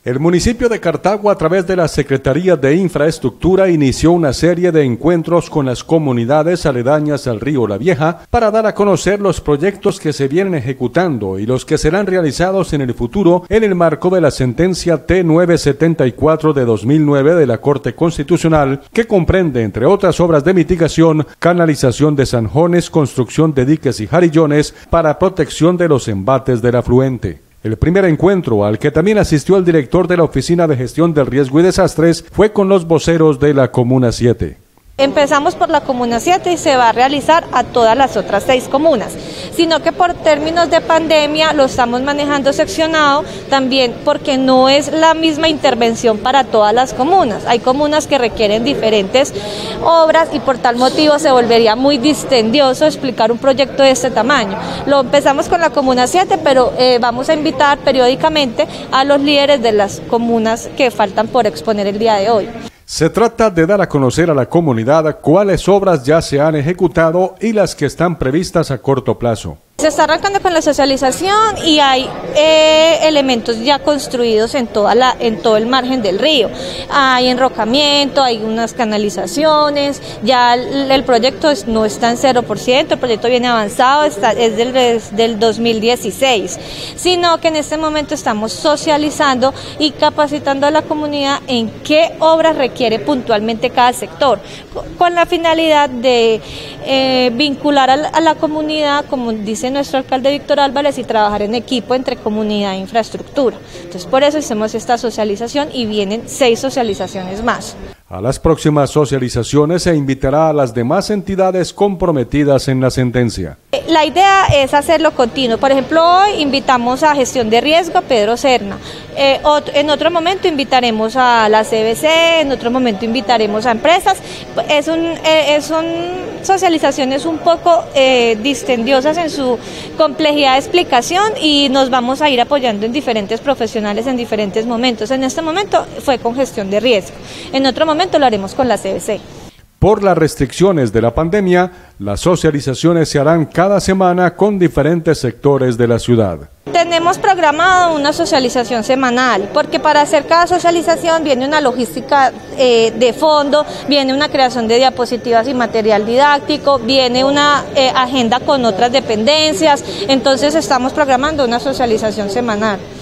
El municipio de Cartago, a través de la Secretaría de Infraestructura, inició una serie de encuentros con las comunidades aledañas al río La Vieja para dar a conocer los proyectos que se vienen ejecutando y los que serán realizados en el futuro en el marco de la sentencia T974 de 2009 de la Corte Constitucional, que comprende, entre otras obras de mitigación, canalización de zanjones, construcción de diques y jarillones para protección de los embates del afluente. El primer encuentro, al que también asistió el director de la Oficina de Gestión del Riesgo y Desastres, fue con los voceros de la Comuna 7. Empezamos por la Comuna 7 y se va a realizar a todas las otras 6 comunas, sino que por términos de pandemia lo estamos manejando seccionado, también porque no es la misma intervención para todas las comunas. Hay comunas que requieren diferentes obras y por tal motivo se volvería muy dispendioso explicar un proyecto de este tamaño. Lo empezamos con la Comuna 7, pero vamos a invitar periódicamente a los líderes de las comunas que faltan por exponer el día de hoy. Se trata de dar a conocer a la comunidad cuáles obras ya se han ejecutado y las que están previstas a corto plazo. Se está arrancando con la socialización y hay elementos ya construidos en todo el margen del río. Hay enrocamiento, hay unas canalizaciones, ya el proyecto no está en 0%, el proyecto viene avanzado, es del 2016, sino que en este momento estamos socializando y capacitando a la comunidad en qué obras requiere puntualmente cada sector, con la finalidad de vincular a la comunidad, como dice nuestro alcalde Víctor Álvarez, y trabajar en equipo entre comunidad e infraestructura. Entonces por eso hicimos esta socialización y vienen 6 socializaciones más. A las próximas socializaciones se invitará a las demás entidades comprometidas en la sentencia. La idea es hacerlo continuo. Por ejemplo, hoy invitamos a Gestión de Riesgo a Pedro Serna. En otro momento invitaremos a la CBC, en otro momento invitaremos a empresas. Son socializaciones un poco dispendiosas en su complejidad de explicación y nos vamos a ir apoyando en diferentes profesionales en diferentes momentos. En este momento fue con Gestión de Riesgo. En otro momento lo haremos con la CBC. Por las restricciones de la pandemia, las socializaciones se harán cada semana con diferentes sectores de la ciudad. Tenemos programado una socialización semanal, porque para hacer cada socialización viene una logística de fondo, viene una creación de diapositivas y material didáctico, viene una agenda con otras dependencias, entonces estamos programando una socialización semanal.